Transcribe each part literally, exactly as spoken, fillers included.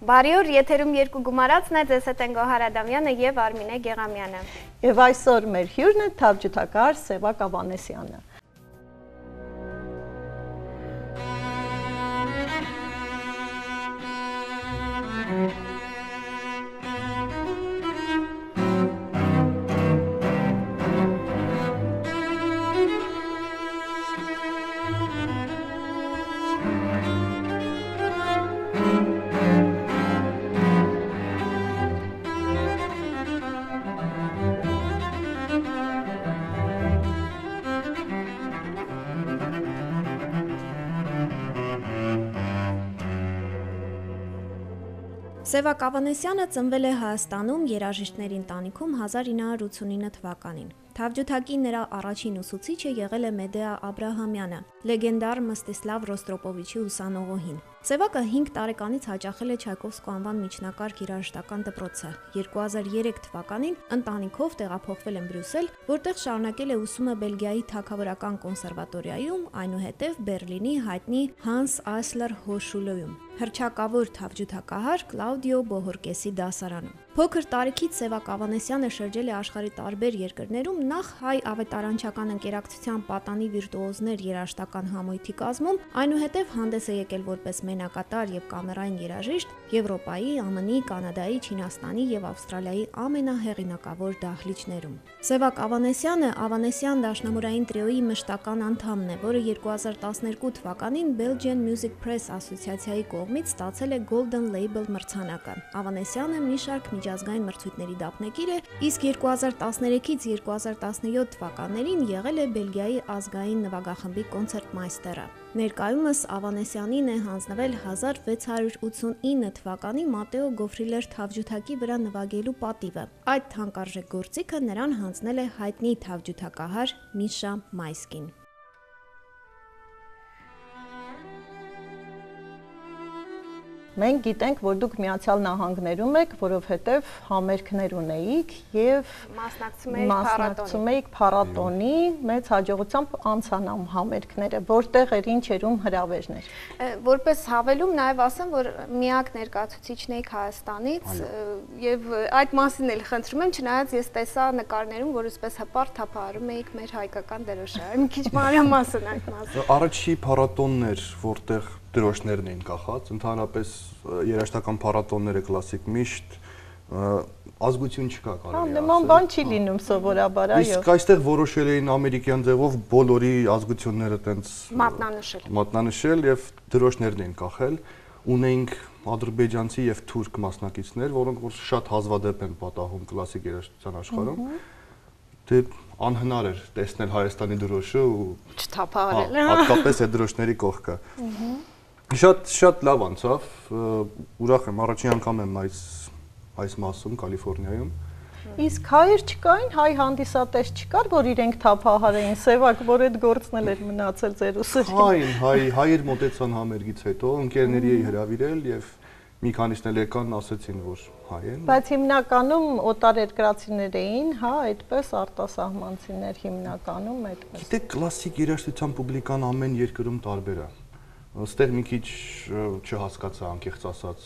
Բարի օր, եթերում երկու գումարածն է, ձեզ հետ են Գոհար Ադամյանը և Արմինե Գեղամյանը։ Եվ այսօր մեր հյուրն է թավջութակահար Սևակ Ավանեսյանը։ Սևակ Ավանեսյանը ծնվել է Հայաստանում երաժիշտների ընտանիքում հազար ինը հարյուր ութսունինը թվականին։ Թավջութակի նրա առաջին ուսուցիչը եղել է Մեդեա Աբրահամյանը, լեգենդար Մստիսլավ Ռոստրոպովիչի ուսանողուհին։ Սևակը հինգ տարեկանից հաճախել է Չայկովսկու անվան միջնակարգ երաժշտական դպրոցը։ երկու հազար երեք թվականին ընտանիքով տեղափոխվել են Բրյուսել, որտեղ շարունակել է ուսումը Բելգիայի Թագավորական կոնսերվատորիայում, այնուհետև Բերլինի հայտնի Հանս Այսլեր Հոշուլոյում, հռչակավոր թավջութակահար Կլաուդիո Բոհորկեսի դասարանում։ Փոքր տարիքից Սևակ Ավանեսյանը շրջել է աշխարհի տարբեր երկրներում, նախ հայ ավետարանչական ընկերակցության պատանի վիրտուոզներ երաժշտական համույթի կազմում, այնուհետև հանդես է եկել որպես մենակատար եւ կամերային երաժիշտ Եվրոպայի, ԱՄՆ-ի, Կանադայի, Չինաստանի եւ Ավստրալիայի ամենահեղինակավոր դահլիճներում։ Սևակ Ավանեսյանը Ավանեսյան դաշնամուրային տրիոյի մշտական անդամն է, որը երկու հազար տասներկու թվականին Belgian Music Press ասոցիացիայի կողմից ստացել է Golden Label մրցանակը։ Ավանեսյանը մի շարք միջազգային մրցույթների դափնեկիր է, իսկ երկու հազար տասներեքից երկու հազար տասնյոթ թվականներին եղել է Բելգիայի ազգային նվագախմբի կոնցերտմայստերը։ Ներկայումս Ավանեսյանին է հանձնվել հազար վեց հարյուր ութսունինը թվականի Մատեո Գոֆրիլեր թավջութակի վրա նվագելու պատիվը։ Այդ թանկարժեք գործիքը նրան հանձնել է հայտնի թավջութակահար Միշա Մայսկին։ Մենք գիտենք, որ դուք Միացյալ Նահանգներում եք, որովհետև համերգներ ունեիք եւ մասնակցում էիք փառատոնի, մեծ հաջողությամբ անցանամ համերգները, որտեղ էր ինչերում հրավերներ։ Որպես հավելում նաև ասեմ, որ միակ ներկայացուցիչն էիք Հայաստանից եւ այդ մասին էլ խնդրում եմ, չնայած ես տեսա նկարներում, որ այսպես հպարտ թափահարում էիք մեր հայկական դրոշը։ Մի քիչ մանրամասն այդ մասը։ Առաջի փառատոններ, որտեղ դրոշներն էին կախած, ընդհանրապես երաժշտական փառատոնները կլասիկ միշտ ազգություն չկա կարելի ասել։ Նման բան չի լինում սովորաբար, այո։ Իսկ այստեղ որոշել էին ամերիկյան ձևով բոլորի ազգությունները տենց մատնանշել։ Մատնանշել եւ դրոշներն էին կախել։ Ունեինք ադրբեջանցի եւ թուրք մասնակիցներ, որոնք որ շատ հազվադեպ են պատահում կլասիկ երաժշտության աշխարհում։ Դե անհնար էր տեսնել Հայաստանի դրոշը ու չթափահարել։ Հատկապես այդ դրոշների կողքը։ Շատ շատ լավ անցավ, ուրախ եմ, առաջին անգամ եմ այս այս մասում Կալիֆոռնիայում։ Իսկ հայեր չկային, հայ հանդիսատես չկար, որ իրենք թափահարեին, Սևակ, որ այդ գործն էլ էր մնացել ձեր ուսերին։ Հայն, հայ, հայեր մոտեցան համերգից հետո, ընկերների էի հրավիրել եւ մի քանիսն էլ եկան, ասեցին, որ հայ են։ Բայց հիմնականում օտարերկրացիներ էին, հա, այդպես արտասահմանցիներ հիմնականում այդպես։ Գիտեք, կլասիկ երաժշտության պուբլիկան ամեն երկրում տարբեր է։ Այստեղ մի քիչ չհասկացա, անկեղծ ասած։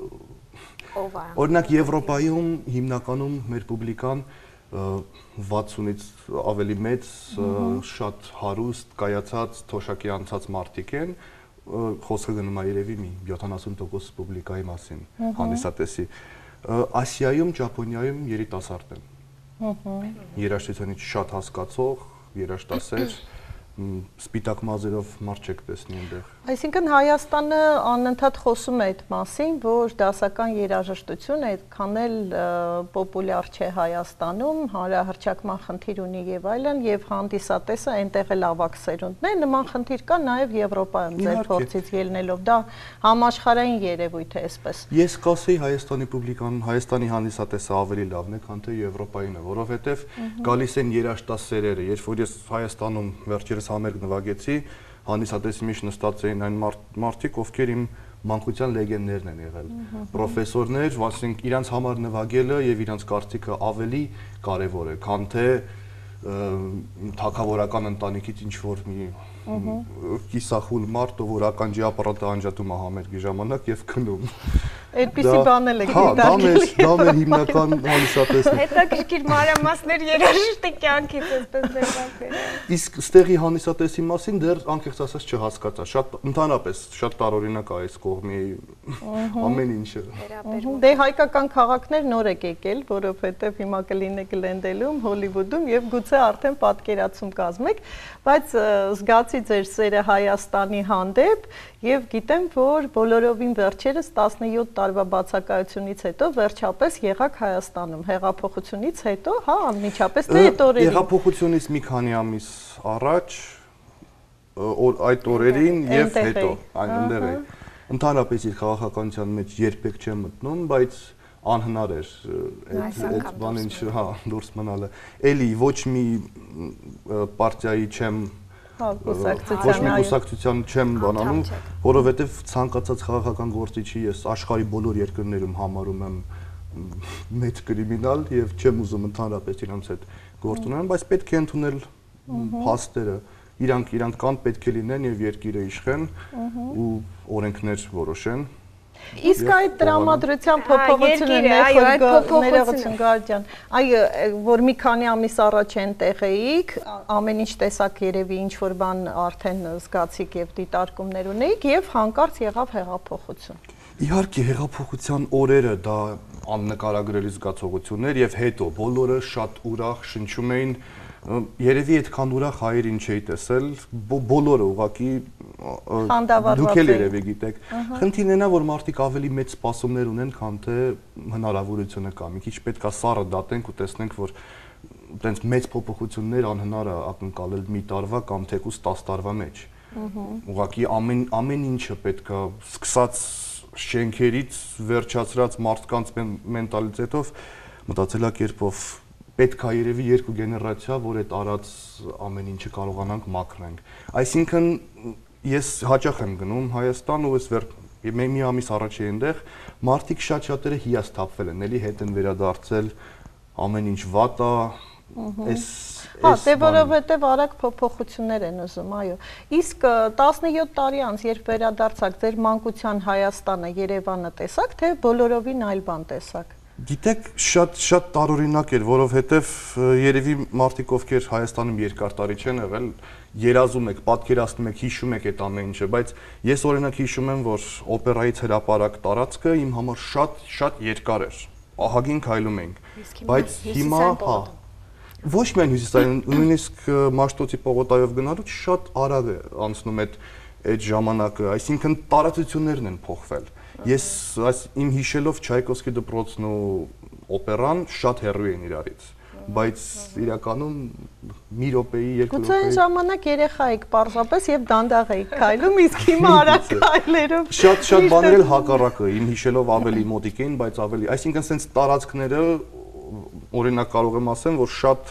Ով է։ Օրինակ Եվրոպայում հիմնականում մեր պուբլիկան վաթսունից ավելի մեծ, շատ հարուստ, կայացած, թոշակի անցած մարդիկ են, խոսքը գնում է երևի մի յոթանասուն տոկոս պուբլիկայի մասին, հանդիսատեսի։ Ասիայում, Ճապոնիայում երիտասարդ են։ Երաժշտությունից շատ հասկացող, երաժշտասեր, սպիտակ մազերով մարդ չեք տեսնի այնտեղ։ Այսինքն Հայաստանը անընդհատ խոսում է այդ մասին, որ դասական երաժշտությունը այդքան էլ պոպուլյար չէ Հայաստանում, հանրահռչակման խնդիր ունի եւ այլն, եւ հանդիսատեսը այնտեղ էլ ավագ սերունդն է, նման խնդիր կա նաեւ Եվրոպայում ձեր փորձից ելնելով, դա համաշխարհային երևույթ է այսպես։ Ես կասեի Հայաստանի պուբլիկան, Հայաստանի հանդիսատեսը ավելի լավն է, քան թե Եվրոպայինը, որովհետեւ գալիս են երաժշտասերերը, երբ որ ես Հայաստանում վերջերս համերգ նվագեցի, հանդիսատեսի միշտ նստած էին այն մարդիկ, ովքեր իմ մանկության լեգենդներն են եղել, պրոֆեսորներ, ասենք իրանց համար նվագելը եւ իրանց կարծիքը ավելի կարեւոր է, քան թե թագավորական ընտանիքից ինչ որ մի կիսախուլ մարդ, որ ականջի ապարատը անջատում է համերգի ժամանակ եւ քնում։ Այդպիսի բան էլ եք Հա, դա մեր դիտարկել։ դա մեր հիմնական հանդիսատեսն է։ Հետաքրքիր մանրամասներ երաժշտի կյանքից էսպես դեպքեր։ Իսկ ստեղի հանդիսատեսի մասին դեռ անկեղծ ասած չհասկացա։ Շատ ընդհանրապես շատ տարօրինակ է այս կողմի ամեն ինչը։ Դե հայկական քաղաքներ նոր եք եկել, որովհետև հիմա կլինեք Լենդելում, Հոլիվուդում եւ գուցե արդեն պատկերացում կազմեք, բայց զգացի ձեր սերը Հայաստանի հանդեպ եւ գիտեմ, որ բոլորովին վերջերս տասնյոթ տարվա բացակայությունից հետո վերջապես եղաք Հայաստանում, հեղափոխությունից հետո, հա, անմիջապես թե այդ օրերին։ Հեղափոխությունից մի քանի ամիս առաջ այդ օրերին եւ հետո այնտեղ է։ Ընդհանրապես իր քաղաքականության մեջ երբեք չեմ մտնում, բայց անհնար էր այդ բանին, հա, դուրս մնալը։ Էլի ոչ մի պարտիայի չեմ ոչ մի կուսակցության չեմ բանանում, որովհետև ցանկացած քաղաքական գործիչի ես աշխարհի բոլոր երկրներում համարում եմ մեծ կրիմինալ եւ չեմ ուզում ընդհանրապես իրancs հետ գործ ունենալ, բայց պետք է ընդունել փաստերը։ Իրանք իրանք կան պետք է լինեն եւ երկիրը իշխեն ու օրենքներ որոշեն։ Իսկ այդ տրամադրության փոփոխությունը, ներողություն Գարջան, այո, որ մի քանի ամիս առաջ այնտեղ էիք, ամեն ինչ տեսակ երևի ինչ որ բան արդեն զգացիք եւ դիտարկումներ ունեիք եւ հանկարծ եղավ հեղափոխություն։ Իհարկե հեղափոխության օրերը դա աննկարագրելի զգացողություններ եւ հետո բոլորը շատ ուրախ շնչում էին։ Երևի այդքան ուրախ հայերին չէի տեսել, բոլորը ուղղակի դուք էլ երևի գիտեք։ Խնդիրն է նա, որ մարդիկ ավելի մեծ սպասումներ ունեն, քան թե հնարավորությունը կա։ Մի քիչ պետք է սառը դատենք ու տեսնենք, որ այտենց մեծ փոփոխություններ անհնար է ակնկալել մի տարվա կամ թեկուզ տասը տարվա մեջ։ Ուղղակի ամեն ամեն ինչը պետք է սկսած շենքերից վերջացրած մարդկանց մենտալիտետով, մտածելակերպով պետք է երևի երկու գեներացիա, որ այդ արած ամեն ինչը կարողանանք մաքրենք։ Այսինքն ես հաճախ եմ գնում Հայաստան ու ես վեր մի ամիս առաջ էի այնտեղ, մարդիկ շատ-շատերը հիասթափվել են, էլի հետ են վերադարձել, ամեն ինչ վատ է, այս Հա, դե որովհետև արագ փոփոխություններ են ուզում, այո։ Իսկ տասնյոթ տարի անց, երբ վերադարձաք ձեր մանկության Հայաստանը, Երևանը տեսաք, թե բոլորովին այլ բան տեսաք։ Գիտեք, շատ շատ տարօրինակ էր, որովհետև երևի մարդիկ, ովքեր Հայաստանում երկար տարի չեն եղել, երազում եք, պատկերացնում եք, հիշում եք այդ ամեն ինչը, բայց ես օրինակ հիշում եմ, որ օպերայից հրապարակ տարածքը իմ համար շատ շատ երկար էր։ Ահագին քայլում էինք, բայց հիմա, հա, ոչ միայն հյուսիսային, նույնիսկ Մաշտոցի պողոտայով գնալու շատ արագ է անցնում այդ այդ ժամանակը, այսինքն տարածություններն են փոխվել։ Ես այս իմ հիշելով Չայկովսկի դպրոցն ու օպերան շատ հեռու են իրարից, բայց իրականում մի րոպեի, երկու րոպեի։ Գուցե այն ժամանակ երեխա եք պարզապես եւ դանդաղ եք քայլում, իսկ հիմա արագ քայլերով։ Շատ շատ բաներ էլ հակառակը, իմ հիշելով ավելի մոտիկ էին, բայց ավելի, այսինքն sense տարածքները օրինակ կարող եմ ասեմ, որ շատ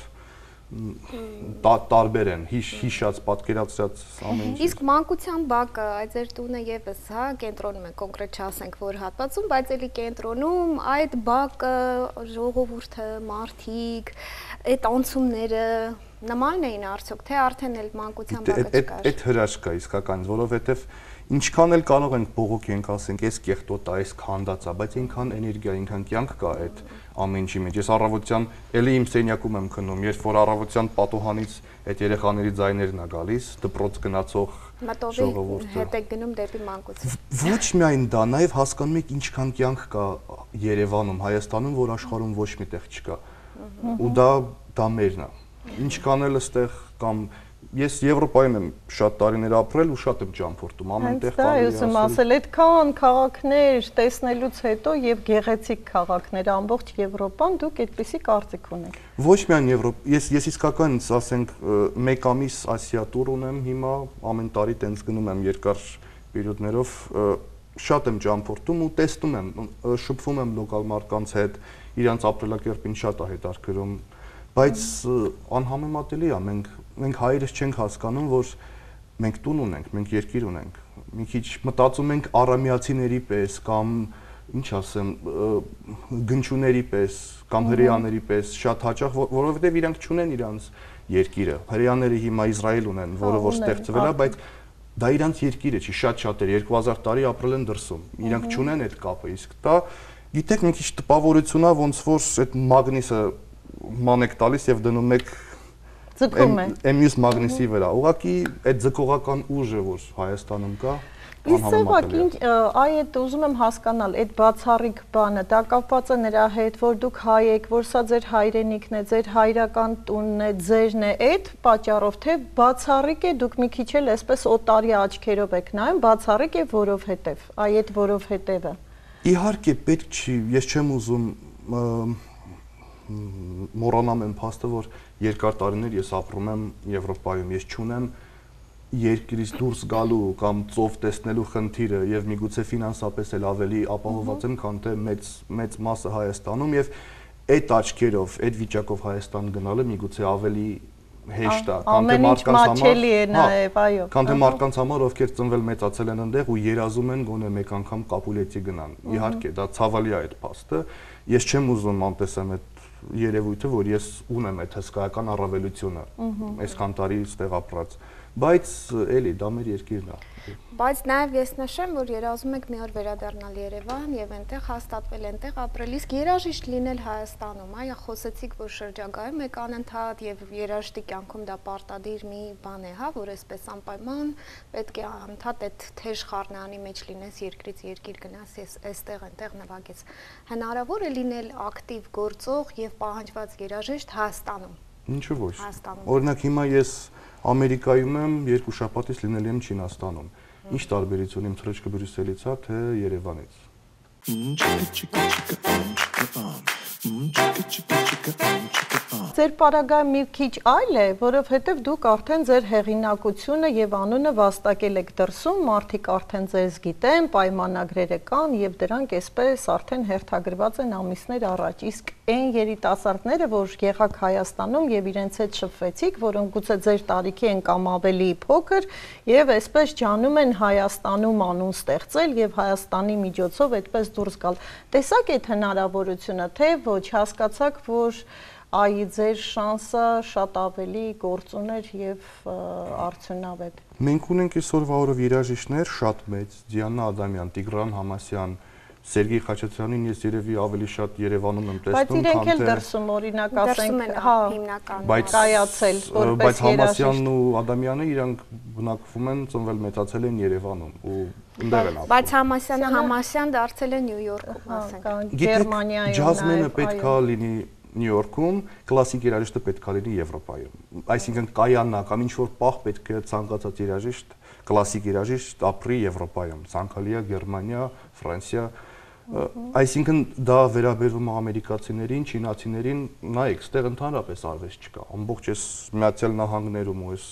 տարբեր են, հիշած, պատկերացրած ամեն ինչ։ Իսկ մանկության բակը, այդ ձեր տունը եւս, հա, կենտրոնում է, կոնկրետ չասենք, որ հատվածում, բայց էլի կենտրոնում այդ բակը, ժողովուրդը, մարդիկ, այդ անցումները նման էին արդյոք, թե արդեն էլ մանկության բակը չկար։ Այդ հրաշք է իսկական, որովհետեւ ինչքան էլ կարող ենք բողոքի ենք ասենք, այս կեղտոտ է, այս քանդած է, բայց այնքան էներգիա, այնքան կյանք կա այդ ամեն ինչի մեջ։ Ես առավոտյան էլի իմ սենյակում եմ քնում, երբ որ առավոտյան պատոհանից այդ երեխաների ձայներն է գալիս, դպրոց գնացող ժողովուրդը։ Հետ եք գնում դեպի մանկություն։ Ոչ միայն դա, նաև հասկանում եք ինչքան կյանք կա Երևանում, Հայաստանում, որ աշխարհում ոչ միտեղ չկա։ Ու դա դա մերն է։ Ինչքան էլ այստեղ կամ ես Եվրոպայում եմ շատ տարիներ ապրել ու շատ եմ ճամփորդում, ամենտեղ կարելի է ասել։ Դա ասել, այդքան քաղաքներ տեսնելուց հետո եւ գեղեցիկ քաղաքներ ամբողջ Եվրոպան, դուք այդպիսի կարծիք ունեք։ Ոչ միայն Եվրոպա, ես ես իսկական ասենք մեկ ամիս Ասիա տուր ունեմ հիմա, ամեն տարի տենց գնում եմ երկար պերիոդներով, շատ եմ ճամփորդում ու տեսնում եմ, շփվում եմ լոկալ մարդկանց հետ, իրանց ապրելակերպին շատ է հետաքրքրում, բայց անհամեմատելի է, մենք մենք հայերս չենք հասկանում, որ մենք տուն ունենք, մենք երկիր ունենք։ Մի քիչ մտածում ենք արամիացիների պես կամ ինչ ասեմ, գնչուների պես կամ հրեաների պես, շատ հաճախ, որովհետև իրանք չունեն իրանց երկիրը։ Հրեաները հիմա Իսրայել ունեն, որը որ ստեղծվել է, բայց դա իրանց երկիրը չի, շատ շատեր երկու հազար տարի ապրել են դրսում, իրանք չունեն այդ կապը, իսկ դա գիտեք մի քիչ տպավորություն է, ոնց որ այդ մագնիսը ման եք տալիս եւ դնում եք ձգում է մյուս մագնիսի վրա։ Ուղղակի այդ ձգողական ուժը, որ Հայաստանում կա, անհամեմատելի է։ Այդ ուզում եմ հասկանալ, այդ բացառիկ բանը, դա կապված է նրա հետ, որ դուք հայ եք, որ սա ձեր հայրենիքն է, ձեր հայրական տունն է, ձերն է, այդ պատճառով, թե բացառիկ է, դուք մի քիչ էլ այսպես օտարի աչքերով եք նայում, բացառիկ է որովհետև, այդ որովհետևը։ Իհարկե պետք չի, ես չեմ ուզում մոռանամ այն փաստը, որ երկար տարիներ ես ապրում եմ Եվրոպայում, ես չունեմ երկրից դուրս գալու կամ ծով տեսնելու խնդիրը եւ միգուցե ֆինանսապես էլ ավելի ապահովված եմ, քան թե մեծ մեծ մասը Հայաստանում եւ այդ աչքերով, այդ վիճակով Հայաստան գնալը միգուցե ավելի հեշտ է, քան թե մարդկանց համար, քան թե մարդկանց համար, ովքեր ծնվել մեծացել են այնտեղ ու երազում են գոնե մեկ անգամ Կապուլետի գնան։ Իհարկե, դա ցավալի է այդ փաստը։ Ես չեմ ուզում անտեսեմ այդ երևույթը, որ ես ունեմ այդ հսկայական առավելությունը, այսքան տարի ստեղ ապրած, բայց էլի դա մեր երկիրն է։ Բայց նաև ես նշեմ, որ երազում եք մի օր վերադառնալ Երևան եւ այնտեղ հաստատվել, այնտեղ ապրել, իսկ երաժիշտ լինել Հայաստանում, այո, խոսեցիք, որ շրջագայում եք անընդհատ եւ երաժշտի կյանքում դա պարտադիր մի բան է, հա, որ այսպես անպայման պետք է անընդհատ այդ թեժ խառնանի մեջ լինես, երկրից երկիր գնաս, ես այստեղ այնտեղ նվագես։ Հնարավոր է լինել ակտիվ գործող եւ պահանջված երաժիշտ Հայաստանում։ Ինչու ոչ։ Օրինակ հիմա ես Ամերիկայում եմ, երկու շաբաթից լինել եմ Չինաստանում։ Ինչ տարբերություն իմ թռիչքը Բրյուսելից է, թե Երևանից։ Ձեր պարագայում մի քիչ այլ է, որովհետև դուք արդեն ձեր հեղինակությունը եւ անունը վաստակել եք դրսում, մարդիկ արդեն ձեզ գիտեն, պայմանագրերը կան եւ դրանք այսպես արդեն հերթագրված են ամիսներ առաջ։ Իսկ այն երիտասարդները, որ եղաք Հայաստանում եւ իրենց հետ շփվեցիք, որոնք գուցե ձեր տարիքի են կամ ավելի փոքր եւ այսպես ջանում են Հայաստանում անուն ստեղծել եւ Հայաստանի միջոցով այդպես դուրս գալ։ Տեսակ այդ հնարավորությունը, թե ոչ, հասկացաք, որ այ ձեր շանսը շատ ավելի գործուներ եւ արդյունավետ։ Մենք ունենք այսօրվա օրով երաժիշտներ շատ մեծ, Դիանա Ադամյան, Տիգրան Համասյան, Սերգեյ Խաչատրյանին ես երևի ավելի շատ Երևանում եմ տեսնում, քան թե Բայց իրենք էլ դրսում օրինակ ասենք, հա, հիմնականում կայացել որպես բայց Համասյանն ու Ադամյանը իրանք բնակվում են, ծնվել մեծացել են Երևանում ու այնտեղ են ապրում։ Բայց Համասյանը Համասյան դարձել է Նյու Յորքում, ասենք։ Գերմանիայում ջազմենը պետք է լինի Նյու Յորքում, կլասիկ երաժիշտը պետք է լինի Եվրոպայում։ Այսինքն կայանա կամ ինչ որ պահ պետք է ցանկացած երաժիշտ, կլասիկ երաժիշտ ապրի Եվրոպայում, ցանկալի է Գերմանիա, Ֆրանսիա։ Այսինքն դա վերաբերվում է ամերիկացիներին, չինացիներին, նայեք, ստեղ ընդհանրապես արվեստ չկա։ Ամբողջ այս Միացյալ Նահանգներում ու այս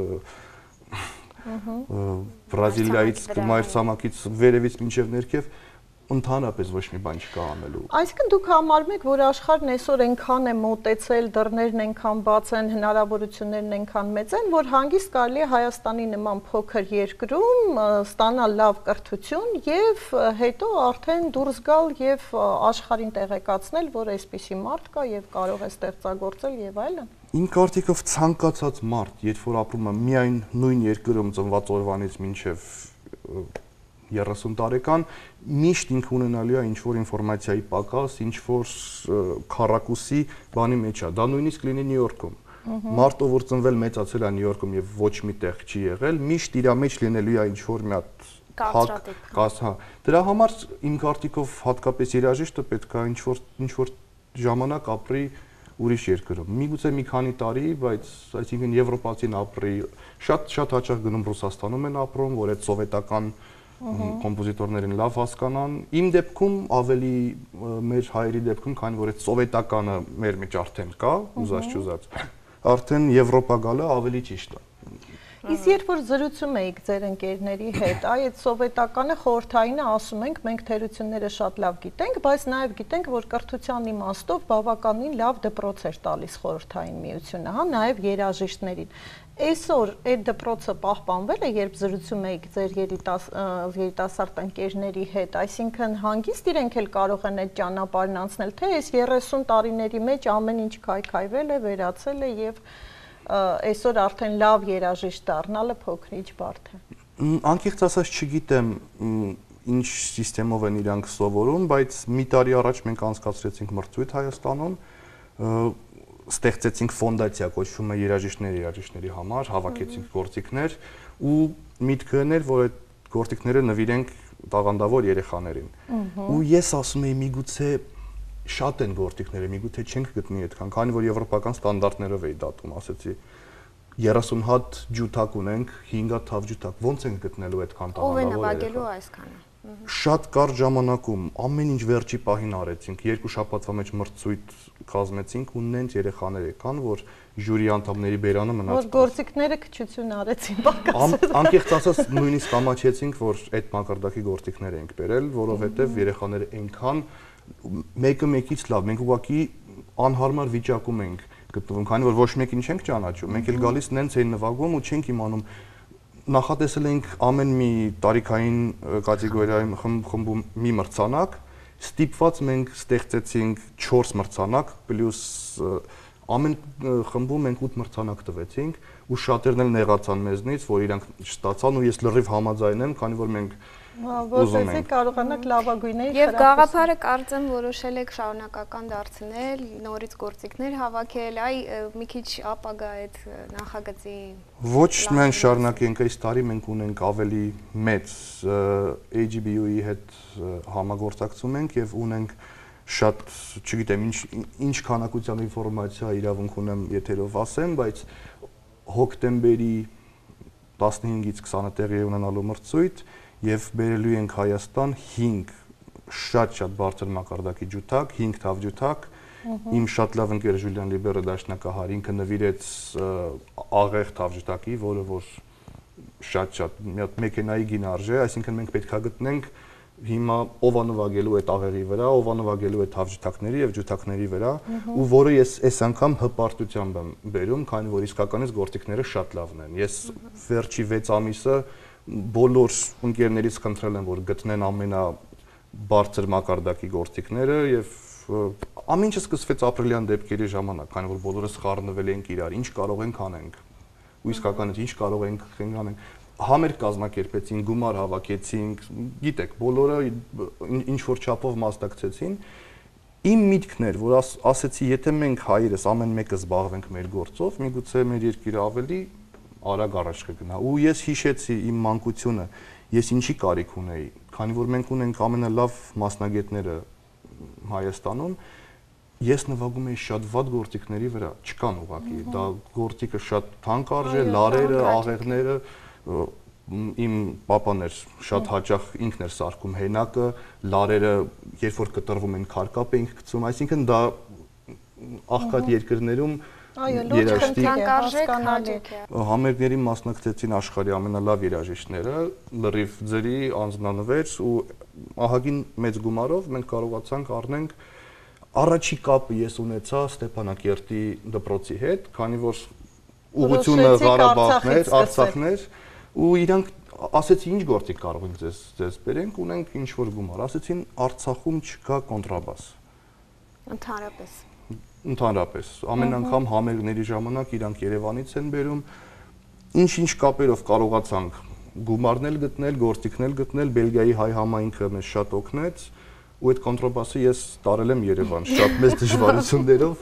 Բրազիլիայից, մայրցամաքից վերևից մինչև ներքև ընդհանրապես ոչ մի բան չկա անելու։ Այսինքն դուք համարում եք, որ աշխարհն այսօր այնքան է մոտեցել, դռներն այնքան բաց են, հնարավորություններն այնքան մեծ են, որ հանգիստ կարելի է Հայաստանի նման փոքր երկրում ստանալ լավ կրթություն եւ հետո արդեն դուրս գալ եւ աշխարհին տեղեկացնել, որ այսպիսի մարդ կա եւ կարող է ստեղծագործել եւ այլն։ Իմ կարծիքով ցանկացած մարդ, երբ որ ապրում է միայն նույն երկրում ծնված օրվանից մինչև երեսուն տարեկան, միշտ ինքը ունենալու է ինչ-որ ինֆորմացիայի պակաս, ինչ-որ քառակուսի բանի մեջ է։ Դա նույնիսկ լինի Նյու Յորքում։ Մարդը, որ ծնվել մեծացել է Նյու Յորքում եւ ոչ մի տեղ չի եղել, միշտ իր մեջ լինելու է ինչ-որ մի հատ կաս, հա։ Դրա համար իմ կարծիքով հատկապես երաժիշտը պետք է ինչ-որ ինչ-որ ժամանակ ապրի ուրիշ երկրում։ Միգուցե մի քանի տարի, բայց այսինքն եվրոպացին ապրի, շատ շատ հաճախ գնում Ռուսաստանում են ապրում, որ այդ սովետական կոմպոզիտորներին լավ հասկանան։ Իմ դեպքում ավելի մեր հայերի դեպքում, քանի որ այդ սովետականը մեր մեջ արդեն կա, ուզած չուզած, արդեն Եվրոպա գալը ավելի ճիշտ է։ Իսկ երբ որ զրուցում էիք ձեր ընկերների հետ, այ այդ սովետականը խորհրդայինը ասում ենք, մենք թերությունները շատ լավ գիտենք, բայց նաև գիտենք, որ կրթության իմաստով բավականին լավ դպրոց էր տալիս խորհրդային միությունը, հա, նաև երաժիշտներին։ Այսօր այդ դպրոցը պահպանվել է, երբ զրուցում էիք ձեր երիտասարդ ընկերների հետ, այսինքն հանգիստ իրենք էլ կարող են այդ ճանապարհն անցնել, թե այս երեսուն տարիների մեջ ամեն ինչ քայքայվել է, վերացել է եւ այսօր արդեն լավ երաժիշտ դառնալը փոքրիչ բարդ է։ Անկեղծ ասած չգիտեմ ինչ սիստեմով են իրանք սովորում, բայց մի տարի առաջ մենք անցկացրեցինք մրցույթ Հայաստանում, ստեղծեցինք ֆոնդացիա, կոչվում է երաժիշտների երաժիշտների համար, հավաքեցինք գործիքներ ու միտքը էր, որ այդ գործիքները նվիրենք տաղանդավոր երեխաներին։ Ու ես ասում եի միգուցե շատ են գործիքները, միգուցե չենք գտնի այդքան, քանի որ եվրոպական ստանդարտներով էի դատում, ասեցի երեսուն հատ ջութակ ունենք, հինգ հատ թավ ջութակ, ոնց ենք գտնելու այդքան տաղանդավոր երեխա։ Ով է նվագելու այսքանը։ Շատ կարճ ժամանակում ամեն ինչ վերջի պահին արեցինք, երկու շաբաթվա մեջ մրցույթ կազմեցինք ու նենց երեխաներ եկան, որ ժյուրի անդամների բերանը մնաց։ Որ գործիքները քչություն արեցին, բակասել։ Անկեղծ ասած նույնիսկ ամաչեցինք, որ այդ մակարդակի գործիքներ ենք բերել, որովհետև երեխաները այնքան մեկը մեկից լավ, մենք ուղղակի անհարմար վիճակում ենք գտնվում, քանի որ ոչ մեկին չենք ճանաչում, մենք էլ գալիս նենց էին նվագում ու չենք իմանում նախատեսել ենք ամեն մի տարիքային կատեգորիայում խմբում մի մրցանակ, ստիպված մենք ստեղծեցինք չորս մրցանակ, պլյուս ամեն խմբում մենք ութ մրցանակ տվեցինք ու շատերն էլ նեղացան մեզնից, որ իրանք չստացան ու ես լրիվ համաձայն եմ, քանի որ մենք որպեսզի կարողանաք լավագույնների Եվ գաղափարը կարծեմ որոշել եք շարունակական դարձնել, նորից գործիքներ հավաքել, այ մի քիչ ապագա այդ նախագծի Ոչ միայն շարունակենք այս տարի մենք ունենք ավելի մեծ A G B U-ի հետ համագործակցում ենք եւ ունենք շատ, չգիտեմ, ինչ ինչ քանակության ինֆորմացիա իրավունք ունեմ եթերով ասեմ, բայց հոկտեմբերի տասնհինգից քսանը տեղի ունենալու մրցույթ եւ բերելու ենք Հայաստան հինգ շատ-շատ բարձր մակարդակի ջութակ, հինգ թավ ջութակ։ Իմ շատ լավ ընկեր Ժուլիան Լիբերը դաշնակահար, ինքը նվիրեց աղեղ թավ ջութակի, որը որ շատ-շատ մի հատ մեքենայի գին արժե, այսինքն մենք պետք է գտնենք հիմա ով է նվագելու այդ աղեղի վրա, ով է նվագելու այդ թավ ջութակների եւ ջութակների վրա, ու որը ես այս անգամ հպարտությամբ եմ բերում, քանի որ իսկականից գործիքները շատ լավն են։ Ես վերջի վեց ամիսը բոլոր ընկերներից խնդրել եմ, որ գտնեն ամենաբարձր մակարդակի գործիքները եւ ամեն ինչը սկսվեց ապրիլյան դեպքերի ժամանակ, քանի որ բոլորս խառնվել ենք իրար, ինչ կարող ենք անենք։ Ու իսկականից ինչ կարող ենք անենք։ Համերգ կազմակերպեցին, գումար հավաքեցինք, գիտեք, բոլորը ինչ որ չափով մասնակցեցին։ Իմ միտքն էր, որ ասեցի, եթե մենք հայերս ամեն մեկը զբաղվենք մեր գործով, միգուցե մեր երկիրը ավելի արագ առաջ կգնա։ Ու ես հիշեցի իմ մանկությունը, ես ինչի կարիք ունեի, քանի որ մենք ունենք ամենալավ մասնագետները Հայաստանում, ես նվագում էի շատ վատ գործիքների վրա, չկան ուղղակի, դա գործիքը շատ թանկ արժե, լարերը, աղեղները, իմ պապան էր շատ հաճախ ինքն էր սարքում հենակը, լարերը երբ որ կտրվում են քարկապ էինք գցում, այսինքն դա աղքատ երկրներում երաժիշտի համերգների մասնակցեցին աշխարհի ամենալավ երաժիշտները, լրիվ ձրի անձնանվեր ու ահագին մեծ գումարով մենք կարողացանք առնենք առաջի կապը ես ունեցա Ստեփանակերտի դպրոցի հետ, քանի որ ուղղությունը Ղարաբաղն էր, Արցախն էր ու իրանք ասեցի ինչ գործիք կարող ենք ձեզ ձեզ բերենք, ունենք ինչ որ գումար, ասեցին Արցախում չկա կոնտրաբաս։ Ընդհանրապես Ընդհանրապես ամեն անգամ համերգների ժամանակ իրանք Երևանից են բերում, ինչ-ինչ կապերով կարողացանք գումարներ գտնել, գործիքներ գտնել, Բելգիայի հայ համայնքը մեզ շատ օգնեց ու այդ կոնտրաբասը ես տարել եմ Երևան շատ մեծ դժվարություններով։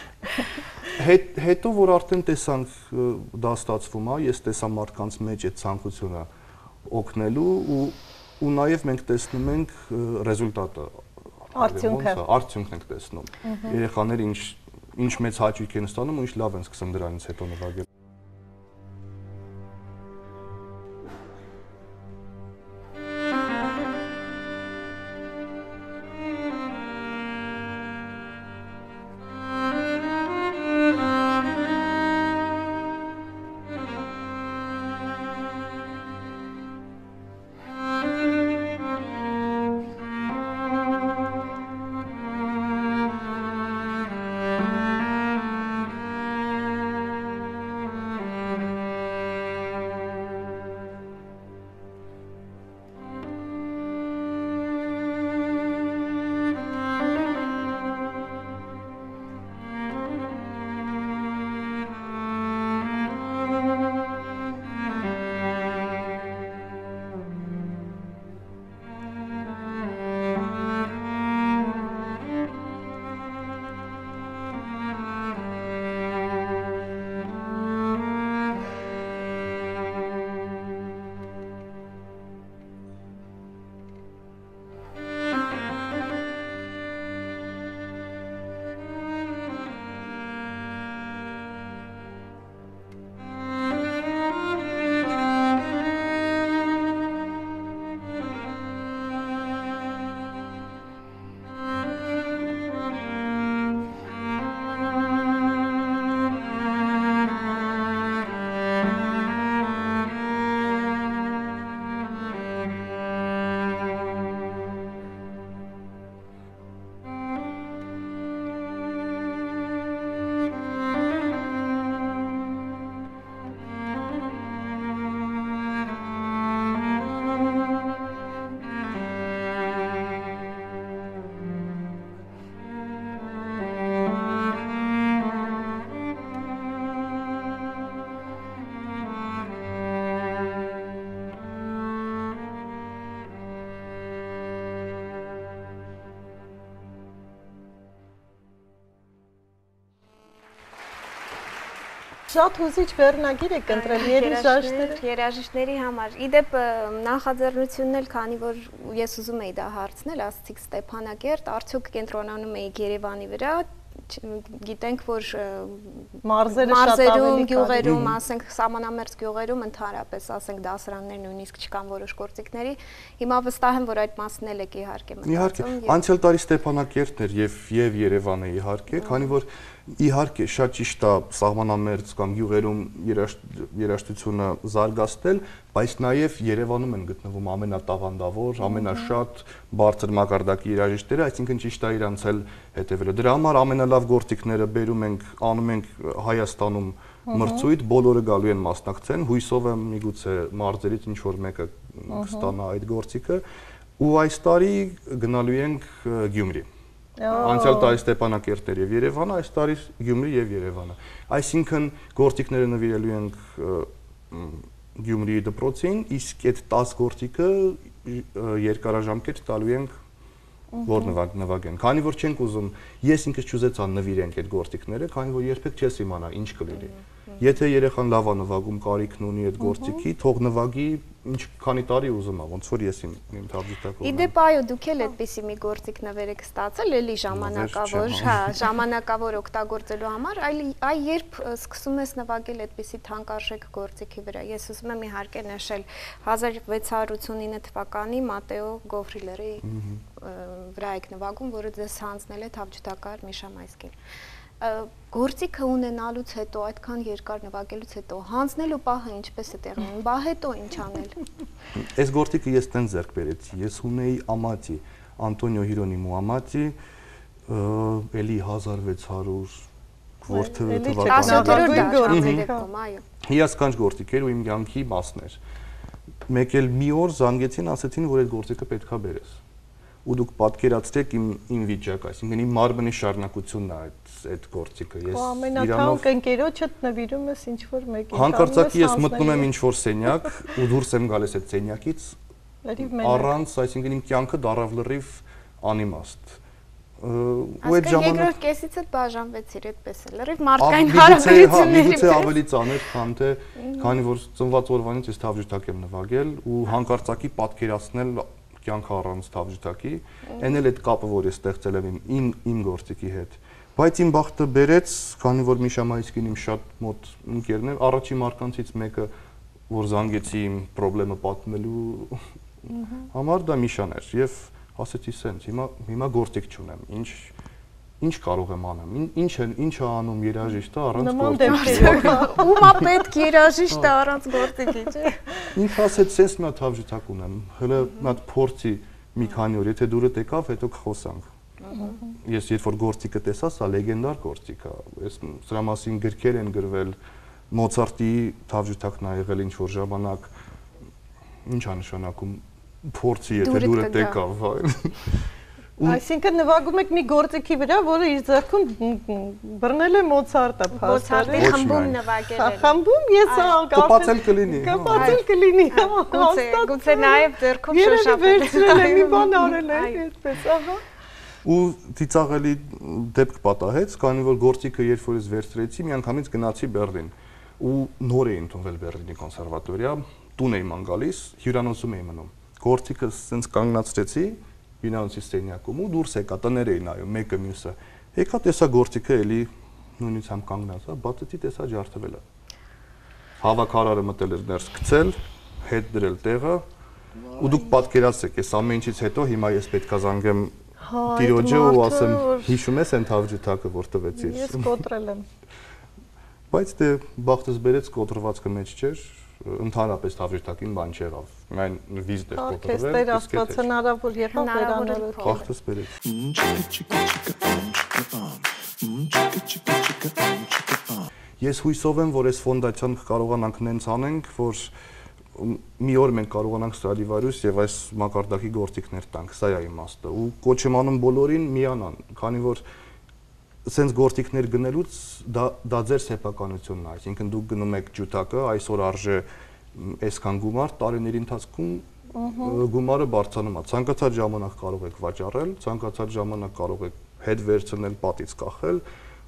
Հետ հետո որ արդեն տեսանք դա ստացվում է, ես տեսա մարդկանց մեջ այդ ցանկությունը օգնելու ու ու նաև մենք տեսնում ենք ռեզուլտատը, արդյունքը, արդյունքն ենք տեսնում։ Երեխաները ինչ ինչ մեծ հաճույք են ստանում ու ինչ լավ են սկսում դրանից հետո նվագել։ Շատ հուզիչ վերնագիր եք ընտրել երաժիշտները։ Երաժիշտների համար։ Իդեպ նախաձեռնությունն էլ, քանի որ ես ուզում էի դա հարցնել, ասացիք Ստեփանակերտ, արդյոք կենտրոնանում էիք Երևանի վրա, գիտենք, որ մարզերը շատ մարզերում, գյուղերում, ասենք սահմանամերձ գյուղերում ընդհանրապես, ասենք դասարաններ նույնիսկ չկան որոշ գործիքների։ Հիմա վստահ եմ, որ այդ մասն էլ եք իհարկե մտածում։ Իհարկե, անցյալ տարի Ստեփանակերտն էր եւ եւ Երևանը իհարկե, քանի որ իհարկե շատ ճիշտ է սահմանամերձ կամ գյուղերում երաժշտությունը զարգացնել, բայց նաև Երևանում են գտնվում ամենատաղանդավոր, ամենաշատ բարձր մակարդակի երաժիշտները, այսինքն ճիշտ է իրանց էլ հետևելը։ Դրա համար ամենալավ գործիքները բերում ենք, անում ենք Հայաստանում մրցույթ, բոլորը գալու են մասնակցեն, հույսով եմ միգուցե մարզերից ինչ որ մեկը կստանա այդ գործիքը, ու այս տարի գնալու ենք Գյումրի։ Անցյալ տարի Ստեփանակերտն եւ Երևանը, այս տարի Գյումրի եւ Երևանը։ Այսինքն գործիքները նվիրելու ենք Գյումրիի դպրոցին, իսկ այդ տասը գործիքը երկարաժամկետ տալու ենք որ նվագեն։ Քանի որ չենք ուզում, ես ինքս չուզեցա նվիրենք այդ գործիքները, քանի որ երբեք չես իմանա ինչ կլինի։ Եթե երեխան լավ է նվագում, կարիքն ունի այդ գործիքի, թող նվագի ինչ քանի տարի ուզում ա, ոնց որ ես իմ թավջութակով ունեմ։ Իդեպ այո, դուք էլ այդպիսի մի գործիք նվեր եք ստացել, էլի ժամանակավոր, հա, ժամանակավոր օգտագործելու համար, այլ այ երբ սկսում ես նվագել այդպիսի թանկարժեք գործիքի վրա։ Ես ուզում եմ իհարկե նշել հազար վեց հարյուր ութսունինը թվականի Մատեո Գովրիլերի վրա եք նվագում, որը ձեզ հանձնել է թավջութակահար Միշա Մայսկին։ Գործիքը ունենալուց հետո, այդքան երկար նվագելուց հետո, հանձնելու պահը ինչպես է տեղի ունենում, բա հետո ինչ անել։ Այս գործիքը ես տենց ձեռք բերեցի, ես ունեի ամատի, Անտոնիո Հիրոնիմո ամատի, էլի հազար վեց հարյուր թվականի։ Հիասքանչ գործիք էր ու իմ կյանքի մասն էր։ Մեկ էլ մի օր զանգեցին, ասեցին, որ այդ գործիքը պետքա բերես։ Ու դուք պատկերացրեք իմ իմ վիճակը, այսինքն իմ մարմնի շարունակությունն է այդ այդ գործիքը։ Ես ամենաթանկ ընկերոջդ նվիրում ես ինչ որ մեկին։ Հանկարծակի ես մտնում եմ ինչ որ սենյակ ու դուրս եմ գալիս այդ սենյակից առանց, այսինքն իմ կյանքը դարավ լրիվ անիմաստ։ Ու այդ ժամանակ երկրորդ կեսից էլ բաժանվեցիր այդպես է, լրիվ մարդկային հարաբերությունների մեջ։ Միգուցե ավելի ծանր, քան թե քանի որ ծնված օրվանից ես թավջութակ եմ նվագել ու հանկարծակի պատկերացնել կյանքը առանց թավջութակի, այն էլ այդ կապը, որ ես ստեղծել եմ իմ իմ գործիքի հետ։ Բայց իմ բախտը բերեց, քանի որ Միշա Մայսկին իմ շատ մոտ ընկերն էր, առաջին մարկանցից մեկը, որ զանգեցի իմ խնդրեմը պատմելու համար, դա Միշան էր եւ ասեցի սենց, հիմա հիմա գործիք չունեմ, ինչ ինչ կարող եմ անեմ, ինչ են, ինչ է անում երաժիշտը առանց գործիքի։ Ումա պետք երաժիշտը առանց գործիքի, չէ՞։ Ինքը ասեց, սենց մի հատ թավջութակ ունեմ, հələ մի հատ փորձի մի քանի օր, եթե դուրը տեկավ, հետո կխոսանք։ Ես երբ որ գործիքը տեսա, սա լեգենդար գործիք է։ Ես սրա մասին գրքեր են գրվել, Մոցարտի թավջութակն ա եղել ինչ որ ժամանակ, ինչ է նշանակում փորձի, եթե դուրը տեկավ, այ։ Այսինքն նվագում եք մի գործիքի վրա, որը իր ձեռքում բռնել է Մոցարտը, Մոցարտի խմբում նվագել է։ Խմբում ես կպացել կլինի։ Կպացել կլինի։ Գուցե, գուցե նաև ձեռքում շոշափել։ Վերցրել է մի բան արել է, այդպես, ահա։ Ու ծիծաղելի դեպք պատահեց, քանի որ գործիքը երբ որ ես վերցրեցի, միանգամից գնացի Բեռլին ու նոր էի ընդունվել Բեռլինի կոնսերվատորիա, տուն էի ման գալիս, հյուրանոցում էի մնում։ Գործիքը սենց կանգնացրեցի հյուրանոցի սենյակում ու դուրս եկա, տներ էի նայում, մեկը մյուսը։ Եկա տեսա գործիքը էլի նույնից համ կանգնած է, բացեցի տեսա ջարդվել է։ Հավաքարարը մտել էր ներս գցել, հետ դրել տեղը, ու դուք պատկերացրեք, այս ամեն ինչից հետո հիմա ես պետքա զանգեմ տիրոջը ու ասեմ, հիշում ես այն թավջութակը, որ տվեցիր։ Ես կոտրել եմ։ Բայց դե բախտս բերեց կոտրվածքը մեջ չէր, ընդհանրապես թավջութակին բան չեղավ։ Միայն վիզ դեր կոտրվել։ Տեր Աստված հնարավոր եղավ վերանալու։ Բախտս բերեց։ Ես հույսով եմ, որ այս ֆոնդացիան կարողանանք նենց անենք, որ մի օր մենք կարողանանք Ստրադիվարիուս եւ այս մակարդակի գործիքներ տանք, սա է իմաստը։ Ու կոչ եմ անում բոլորին միանան, քանի որ սենց գործիքներ գնելուց դա դա ձեր սեփականությունն է, այսինքն դուք գնում եք ջութակը, այսօր արժե այսքան գումար, տարիների ընթացքում գումարը բարձրանում է։ Ցանկացած ժամանակ կարող եք վաճառել, ցանկացած ժամանակ կարող եք հետ վերցնել, պատից կախել,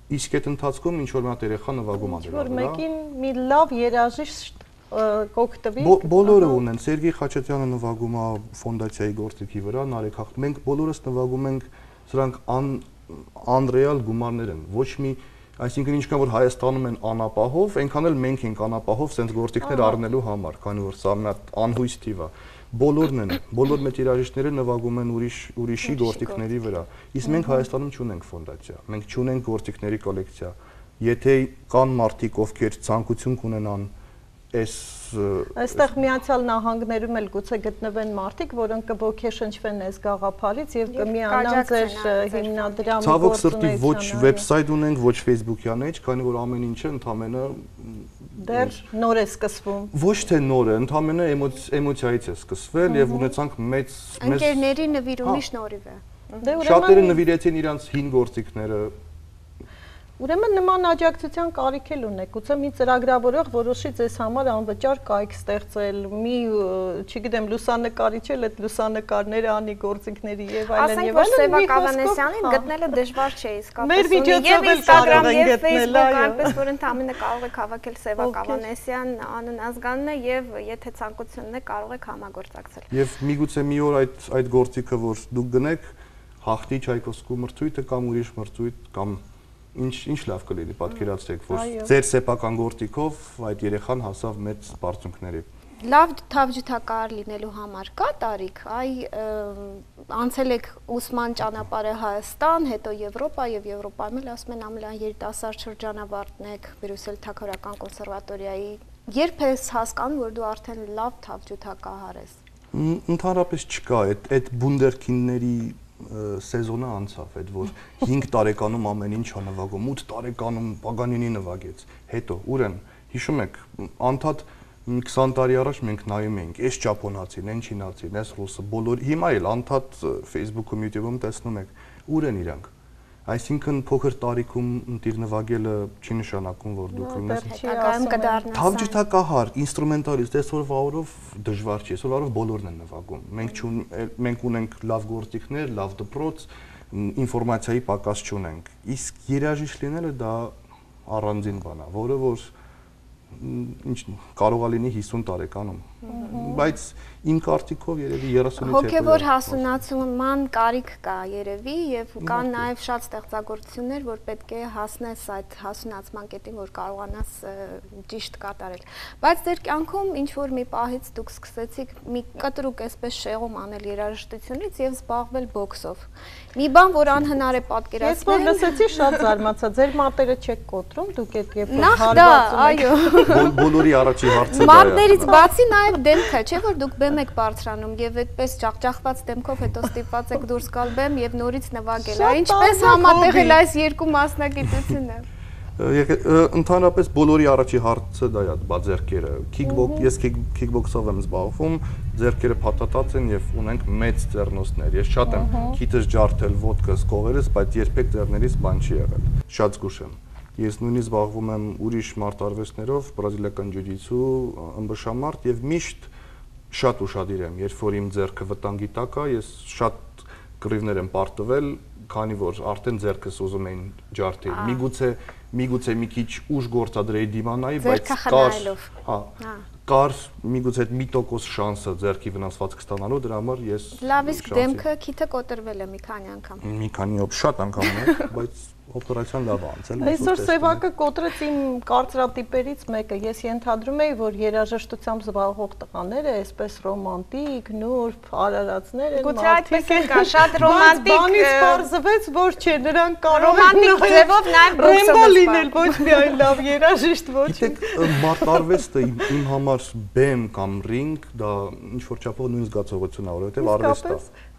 իսկ այդ ընթացքում ինչ որ մի հատ երեխա նվագում ա դրա վրա։ Որ մեկին մի լավ երաժիշտ կօգտվի։ Բոլորը ունեն, Սերգեյ Խաչատյանը նվագում է ֆոնդացիայի գործիքի վրա, Նարեկ Հաղթ, մենք բոլորս նվագում ենք, սրանք անրեալ գումարներ են, ոչ մի, այսինքն ինչքան որ Հայաստանում են անապահով, այնքան էլ մենք ենք անապահով սենց գործիքներ առնելու համար, քանի որ սա մի հատ անհույս թիվ է։ Բոլորն են, բոլոր մեր երաժիշտները նվագում են ուրիշ ուրիշի գործիքների վրա։ Իսկ մենք Հայաստանում չունենք ֆոնդացիա, մենք չունենք գործիքների կոլեկցիա։ Եթե կան մարդիկ, ովքեր ցանկություն կունենան այս այստեղ Միացյալ Նահանգներում էլ գուցե գտնվեն մարդիկ, որոնք կոգեշնչվեն այս գաղափարից եւ կմիանան ձեր հիմնադրամի գործունեությանը։ Ցավոք սրտի ոչ վեբսայթ ունենք, ոչ Facebook-յան էջ, քանի որ ամեն ինչը ընդամենը դեռ նոր է սկսվում։ Ոչ թե նոր է, ընդամենը էմոցիայից է սկսվել եւ ունեցանք մեծ ընկերների նվիրումի շնորհիվ է։ Շատերը նվիրեցին իրանց հին գործիքները։ Ուրեմն նման աջակցության կարիք էլ ունեք, գուցե մի ծրագրավորող որոշի ձեզ համար անվճար կայք ստեղծել, մի, չգիտեմ, լուսանկարիչ էլ այդ լուսանկարները անի գործիքների եւ այլն եւ այլն։ Սևակ Ավանեսյանին գտնելը դժվար չէ, իսկապես։ Մեր միջոցով էլ կարող են գտնել, այո։ Այնպես որ ընդհանրապես կարող եք հավաքել Սևակ Ավանեսյան անուն ազգանունը եւ եթե ցանկությունն է կարող եք համագործակցել։ Եւ միգուցե մի օր այդ այդ գործիքը, որ դուք գնեք, Հաղթի Չայկովսկու մրցույթը կամ ուրիշ մրցույթ կամ Ինչ ինչ լավ կլինի, պատկերացրեք, որ ձեր սեփական գործիքով այդ երեխան հասավ մեծ բարձունքների։ Լավ թավջութակահար լինելու համար կա տարիք, այ անցել եք ուսման ճանապարհը Հայաստան, հետո Եվրոպա եւ Եվրոպայում էլ ասում են ամենայն երիտասարդ շրջանավարտն եք, Բրյուսել Թագավորական կոնսերվատորիայի։ Երբ ես հասկանում, որ դու արդեն լավ թավջութակահար ես։ Ընդհանրապես չկա այդ այդ բունդերքինների սեզոնը անցավ, այդ որ հինգ տարեկանում ամեն ինչ ա նվագում, ութ տարեկանում Պագանինի նվագեց, հետո ուր են, հիշում եք, անդադ քսան տարի առաջ մենք նայում էինք, այս ճապոնացին, այն չինացին, այս ռուսը, բոլոր, հիմա էլ անդադ Facebook-ում, YouTube-ում տեսնում եք, ուր են իրանք, այսինքն փոքր տարիքում ընտիր նվագելը չի նշանակում, որ դու կլինես հետագայում կդառնաս թավջութակահար, ինստրումենտալիստ, այսօրվա օրով դժվար չի, այսօրվա օրով բոլորն են նվագում, մենք մենք ունենք լավ գործիքներ, լավ դպրոց, ինֆորմացիայի պակաս չունենք, իսկ երաժիշտ լինելը դա առանձին բան է, որը որ ինչ կարող է լինի հիսուն տարեկանում, բայց իմ կարծիքով երևի երեսունից հետո հոգևոր հասունացման կարիք կա երևի եւ կան նաեւ շատ ստեղծագործություններ, որ պետք է հասնես այդ հասունացման կետին, որ կարողանաս ճիշտ կատարել։ Բայց ձեր կյանքում ինչ որ մի պահից դուք սկսեցիք մի կտրուկ այսպես շեղում անել երաժշտությունից եւ զբաղվել բոքսով։ Մի բան, որ անհնար է պատկերացնել։ Ես որ լսեցի շատ զարմացա, ձեր մատերը չեք կոտրում, դուք եք երբ որ հարվածում եք։ Այո։ Բոլորի առաջի հարցը դա է։ Մատներից բացի նաեւ դեմքը, չէ՞ որ դուք բեմ եք բարձրանում եւ այդպես ջախջախված դեմքով հետո ստիպված եք դուրս գալ բեմ եւ նորից նվագել։ Ինչպես համատեղել այս երկու մասնագիտությունը։ Ընդհանրապես բոլորի առաջի հարցը դա է, բա ձեռքերը։ Քիկբոքս, ես քիկբոքսով եմ զբաղվում, ձեռքերը փաթաթած են եւ ունենք մեծ ձեռնոցներ։ Ես շատ եմ քիթս ջարդել, ոտքս, կողերս, բայց երբեք ձեռներից բան չի եղել։ Շատ զգուշ եմ։ Ես նույնիսկ զբաղվում եմ ուրիշ մարտարվեստներով, բրազիլիական ջուջիցու, ըմբշամարտ եւ միշտ շատ ուշադիր եմ, երբ որ իմ ձեռքը վտանգի տակ է, ես շատ կռիվներ եմ պարտվել, քանի որ արդեն ձեռքս ուզում էին ջարդել։ Միգուցե միգուցե մի քիչ ուժ գործադրեի դիմանայի, բայց կար, հա, կար միգուցե այդ մի տոկոս շանսը ձեռքի վնասվածք ստանալու, դրա համար ես լավ իսկ դեմքը քիթը կոտրվել է մի քանի անգամ։ Մի քանի օր շատ անգամ է, բայց օպերացիան լավ անցել։ Այսօր Սևակը կոտրեց իմ կարծրատիպերից մեկը։ Ես ենթադրում էի, որ երաժշտությամբ զբաղվող տղաները այսպես ռոմանտիկ, նուրբ, արարածներ են, գուցե այդպես են կա, շատ ռոմանտիկ։ Բանից բարձվեց, որ չէ, նրանք կարող են ռոմանտիկ ձևով նաև ռեմբո լինել, ոչ միայն լավ երաժիշտ, ոչ։ Գիտեք, մարտարվեստը իմ համար բեմ կամ ռինգ, դա ինչ որ չափով նույն զգացողությունն է, որովհետև արվեստ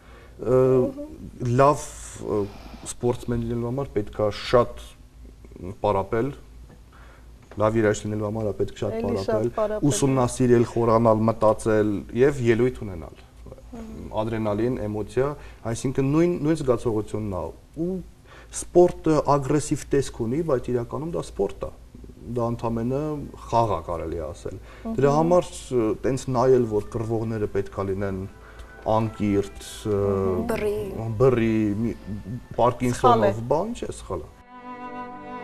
է։ Լավ սպորտսմեն լինելու համար պետք է շատ պարապել, լավ երաժիշտ լինելու համար պետք է շատ պարապել, ուսումնասիրել, խորանալ, մտածել եւ ելույթ ունենալ։ Ադրենալին, էմոցիա, այսինքն նույն նույն զգացողությունն է։ Ու սպորտը ագրեսիվ տեսք ունի, բայց իրականում դա սպորտ է։ Դա ընդամենը խաղ է կարելի ասել։ Դրա համար տենց նայել, որ կռվողները պետք է լինեն անկիրթ, բռի, Պարկինսոնով, բան չէ, սխալ է։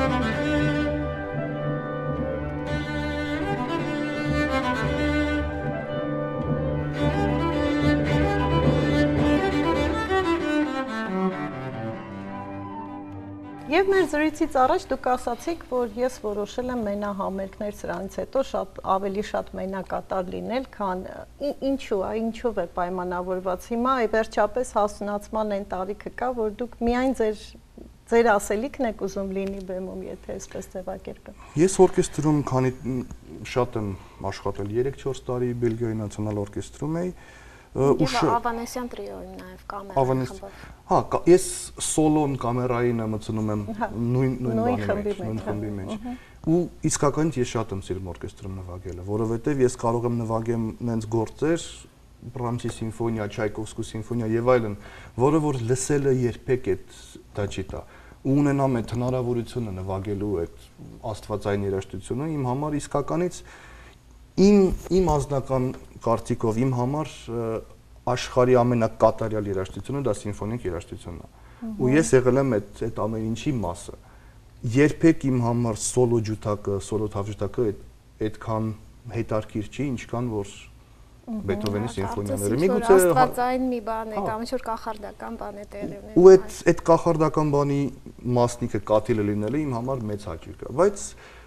Եվ մեր զրույցից առաջ դուք ասացիք, որ ես որոշել եմ մենահամերգներ սրանից հետո շատ ավելի շատ մենակատար լինել, քան ինչու է, ինչով է պայմանավորված։ Հիմա վերջապես հասունացման այն տարիքը կա, որ դուք միայն ձեր ձեր ասելիքն եք ուզում լինի բեմում, եթե այսպես ձևակերպեմ։ Ես օրկեստրում քանի շատ եմ աշխատել երեք-չորս տարի Բելգիայի նացիոնալ օրկեստրում էի։ Եվ Ավանեսյան տրիոյում նաև կամերային խմբով։ Հա, ես սոլոն կամերային մտցնում եմ նույն նույն բանի մեջ, նույն խմբի մեջ։ Ու իսկականից ես շատ եմ սիրում օրկեստրում նվագելը, որովհետև ես կարող եմ նվագեմ նենց գործեր, Բրամսի սիմֆոնիա, Չայկովսկու սիմֆոնիա եւ այլն, որը որ լսելը երբեք այդ դա չի տա։ Ու ունենամ այդ հնարավորությունը նվագելու այդ աստվածային երաժշտությունը իմ համար իսկականից իմ իմ ազնական կարծիքով իմ համար աշխարհի ամենակատարյալ երաժշտությունը դա սիմֆոնիկ երաժշտությունն է։ Ու ես եղել եմ այդ այդ ամեն ինչի մասը։ Երբեք իմ համար սոլո ջութակը, սոլո թավջութակը այդքան հետարքիր չի, ինչքան որ Բեթհովենի սիմֆոնիաները։ Միգուցե աստվածային մի բան է, կամ ինչ-որ կախարդական բան է տեղի ունենում։ Ու այդ այդ կախարդական բանի մասնիկը կաթիլը լինելը իմ համար մեծ հաճույք է, բայց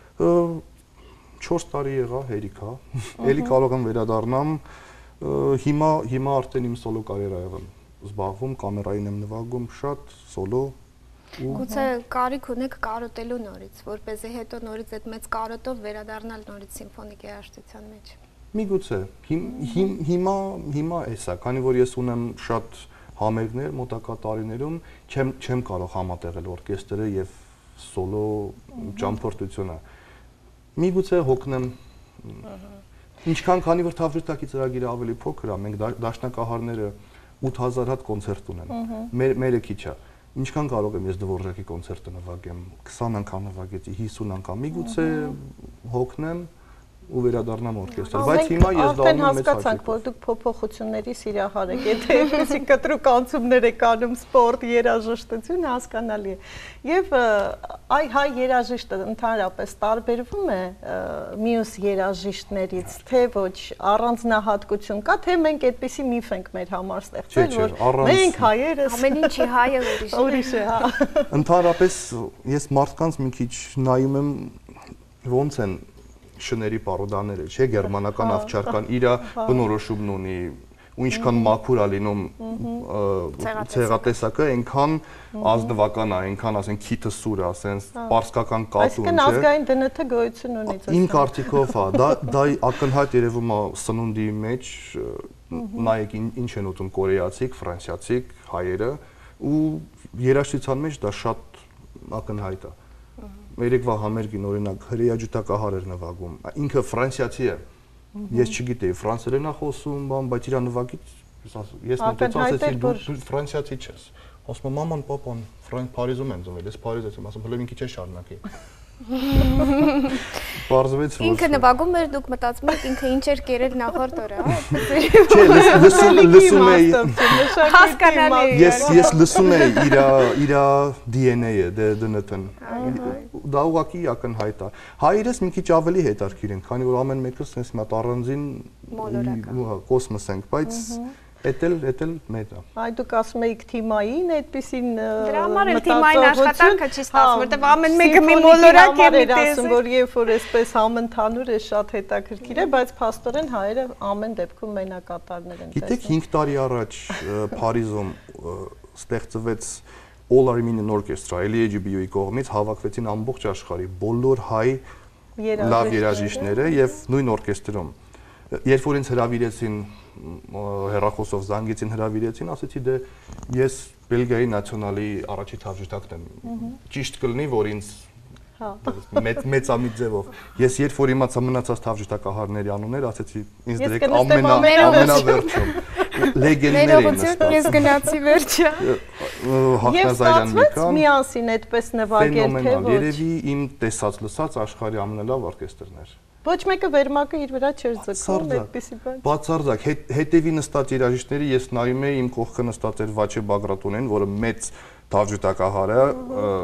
չորս տարի եղա հերիքա, էլի կարող եմ վերադառնամ, հիմա հիմա արդեն իմ սոլո կարիերայով եմ զբաղվում, կամերային եմ նվագում շատ սոլո։ Գուցե կարիք ունեք կարոտելու նորից, որպեսզի հետո նորից այդ մեծ կարոտով վերադառնալ նորից սիմֆոնիկ երաժշտության մեջ։ Միգուցե հիմա հիմա էսա, քանի որ ես ունեմ շատ համերգներ մոտակա տարիներում, չեմ չեմ կարող համատեղել օրկեստրը եւ սոլո ճամփորդությունը։ Միգուցե հոգնեմ ինչքան քանի որ թավջութակի ծրագիրը ավելի փոքր է, մենք դաշնակահարները ութ հազար հատ կոնցերտ ունեն։ Մեր մերը քիչ է։ Ինչքան կարող եմ ես Դվորժակի կոնցերտը նվագեմ, քսան անգամ նվագեցի, հիսուն անգամ։ Միգուցե հոգնեմ ու վերադառնամ օրկեստր, բայց հիմա ես դառնում եմ մեծ հաճույք։ Արդեն հասկացանք, որ դուք փոփոխությունների սիրահար եք, եթե այդպիսի կտրուկ անցումներ եք անում սպորտ, երաժշտություն, հասկանալի է։ Եվ այ հայ երաժիշտը ընդհանրապես տարբերվում է մյուս երաժիշտներից, թե ոչ առանձնահատկություն կա, թե մենք այդպիսի միֆ ենք մեր համար ստեղծել, որ մենք հայերս ամեն ինչի հայը ուրիշ է, հա։ Ընդհանրապես ես մարդկանց մի քիչ նայում եմ ոնց են շների պարոդաները, չէ, գերմանական ավճարական իր բնորոշումն ունի, ու ինչքան մաքուր է լինում ցեղատեսակը, այնքան ազնվական է, այնքան ասեն քիթը սուր է, ասեն պարսկական կատուն, չէ։ Այսինքն ազգային դնթը գոյություն ունի։ Իմ կարծիքով, հա, դա դա ակնհայտ երևում է սնունդի մեջ, նայեք ինչ են ուտում կորեացիք, ֆրանսիացիք, հայերը, ու երաժշտության մեջ դա շատ ակնհայտ է։ Երեկվա համերգին օրինակ հրեաջութակահար էր նվագում, ինքը ֆրանսիացի է, ես չգիտեի ֆրանսերեն է խոսում, բան, բայց իր նվագից ես մտածեցի, ասեցի դու ֆրանսիացի չես, ասում եմ մաման, պապան, Փարիզում են ծնվել, ես Փարիզից եմ, ասում հələ մի քիչ է շարունակի։ Պարզվեց որ ինքը նվագում էր, դուք մտածում եք ինքը ինչ էր կերել նախորդ օրը, հա։ Չէ, լսում լսում էի, հասկանալի է։ Ես ես լսում էի իր իր դի են էյը, դնթ-ն։ Դա ուղղակի ակնհայտ է։ Հայերս մի քիչ ավելի հետարքիր են, քանի որ ամեն մեկը sense մի հատ առանձին կոսմոս ենք, բայց Էդ էլ, էդ էլ մեծ է։ Այ դուք ասում եք թիմային, այդպեսին դրա համար էլ թիմային աշխատանքը չի ստացվում, որտեղ ամեն մեկը մի մոլորակ է մի ասում, որ երբ որ այսպես համընդհանուր է շատ հետաքրքիր է, բայց փաստորեն հայերը ամեն դեպքում մենակատարներ են։ Գիտեք, հինգ տարի առաջ Փարիզում ստեղծվեց All Armenian Orchestra, L A G B U-ի կողմից հավաքվեցին ամբողջ աշխարհի բոլոր հայ լավ երաժիշտները եւ նույն օրկեստրում։ Երբ որ ինձ հրավիրեցին հեռախոսով զանգեցին հրավիրեցին, ասեցի դե ես Բելգիայի նացիոնալի առաջի թավջութակն եմ։ Ճիշտ կլինի, որ ինձ մեծ մեծամիտ ձևով։ Ես երբ որ իմացա մնացած թավջութակահարների անունները, ասեցի ինձ դրեք ամենա ամենավերջում։ Լեգենդներ էին նստած։ Ես գնացի վերջը։ Հաղթազարյան Միկան։ Միասին այդպես նվագել թե ոչ։ Երևի իմ տեսած լսած աշխարհի ամենալավ օրկեստրն էր։ Ոչ մեկը վերմակը իր վրա չէր ձգում այդպեսի բան։ Բացարձակ, հետևի նստած երաժիշտների ես նայում էի, իմ կողքը նստած էր Վաչե Բագրատունեն, որը մեծ թավջութակահար է,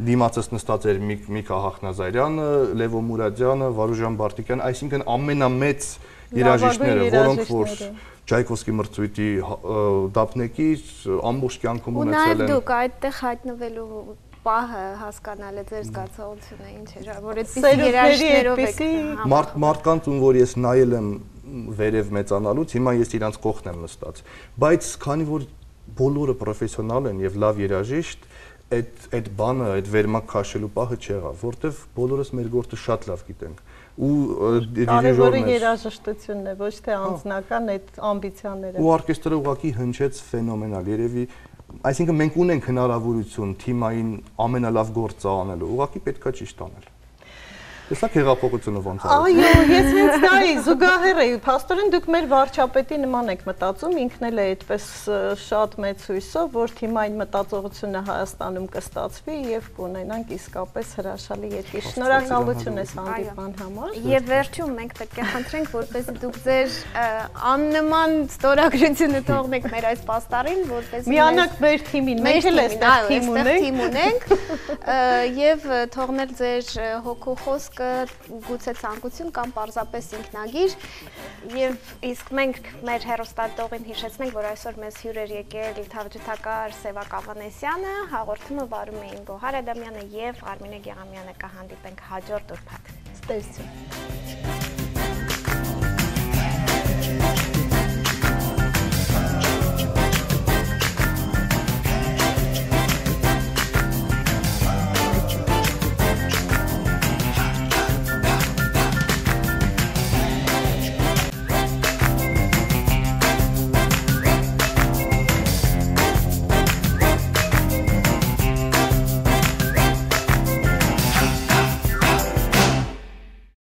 դիմացս նստած էր Միքա Հախնազարյանը, Լևո Մուրադյանը, Վարուժան Բարտիկյանը, այսինքն ամենամեծ երաժիշտները, որոնք որ Չայկովսկի մրցույթի դափնեկիր ամբողջ կյանքում ունեցել են։ Ու նաև դուք այդտեղ հայտնվելու պահը հասկանալ է ձեր զգացողությունը ինչ էր, որ այդպիսի երաժիշտներով եք մարդ մարդկանց ում որ ես նայել եմ վերև մեծանալուց, հիմա ես իրանց կողքն եմ նստած, բայց քանի որ բոլորը պրոֆեսիոնալ են եւ լավ երաժիշտ, այդ այդ բանը, այդ վերմակ քաշելու պահը չեղավ, որտեվ բոլորս մեր գործը շատ լավ գիտենք։ Ու դիրիժորը երաժշտությունն է, ոչ թե անձնական այդ ամբիցիաները։ Ու օրկեստրը ուղղակի հնչեց ֆենոմենալ, երևի, այսինքն մենք ունենք հնարավորություն թիմային ամենալավ գործը անելու, ուղղակի պետքա ճիշտ անել։ Տեսակ հեղափոխությունը ոնց է։ Այո, ես հենց դա էի, զուգահեռ էի, փաստորեն դուք մեր վարչապետի նման եք մտածում, ինքն էլ է այդպես շատ մեծ հույսով, որ թիմային մտածողությունը Հայաստանում կստացվի եւ կունենանք իսկապես հրաշալի երկիր։ Շնորհակալություն ես հանդիպման համար։ Եվ վերջում մենք պետք է խնդրենք, որպեսզի դուք ձեր աննման ստորագրությունը թողնեք մեր այս պաստառին, որպեսզի միանաք մեր թիմին, մենք էլ այստեղ թիմ ունենք եւ թողնել ձեր հոգու խոսքը գուցե ցանկություն կամ պարզապես ինքնագիր եւ իսկ մենք մեր հերոստատողին հիշեցնենք, որ այսօր մեզ հյուր էր եկել թավջութակար Սևակ Ավանեսյանը, հաղորդումը վարում էին Գոհար Ադամյանը եւ Արմինե Գեղամյանը, կհանդիպենք հաջորդ ուրբաթ։ Ստեսություն։